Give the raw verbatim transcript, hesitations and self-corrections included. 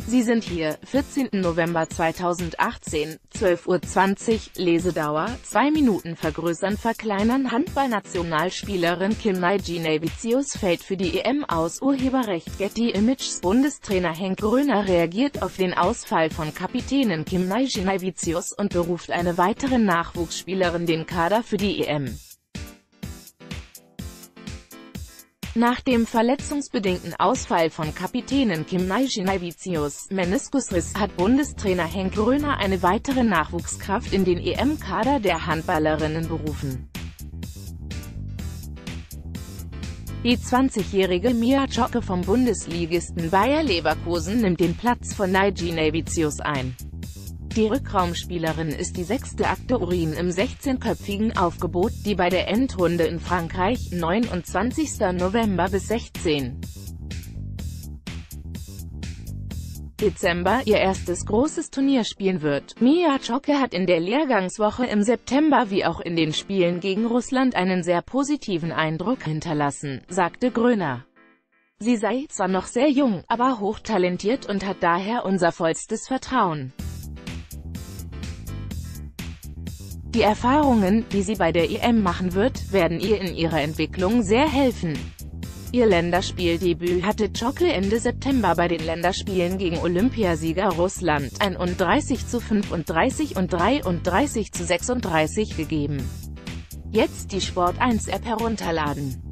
Sie sind hier, vierzehnten November zweitausendachtzehn, zwölf Uhr zwanzig, Lesedauer, zwei Minuten vergrößern verkleinern Handballnationalspielerin Kim Naiginavicius fällt für die E M aus. Urheberrecht Getty Images. Bundestrainer Henk Gröner reagiert auf den Ausfall von Kapitänin Kim Naiginavicius und beruft eine weitere Nachwuchsspielerin den Kader für die E M. Nach dem verletzungsbedingten Ausfall von Kapitänin Kim Naiginavicius, Meniskusriss, hat Bundestrainer Henk Gröner eine weitere Nachwuchskraft in den E M-Kader der Handballerinnen berufen. Die zwanzigjährige Mia Czocke vom Bundesligisten Bayer Leverkusen nimmt den Platz von Naiginavicius ein. Die Rückraumspielerin ist die sechste Akteure im sechzehnköpfigen Aufgebot, die bei der Endrunde in Frankreich, neunundzwanzigsten November bis sechzehnten Dezember, ihr erstes großes Turnier spielen wird. Mia Czocke hat in der Lehrgangswoche im September wie auch in den Spielen gegen Russland einen sehr positiven Eindruck hinterlassen, sagte Gröner. Sie sei zwar noch sehr jung, aber hochtalentiert und hat daher unser vollstes Vertrauen. Die Erfahrungen, die sie bei der E M machen wird, werden ihr in ihrer Entwicklung sehr helfen. Ihr Länderspieldebüt hatte Czocke Ende September bei den Länderspielen gegen Olympiasieger Russland einunddreißig zu fünfunddreißig und dreiunddreißig zu sechsunddreißig gegeben. Jetzt die Sport eins App herunterladen.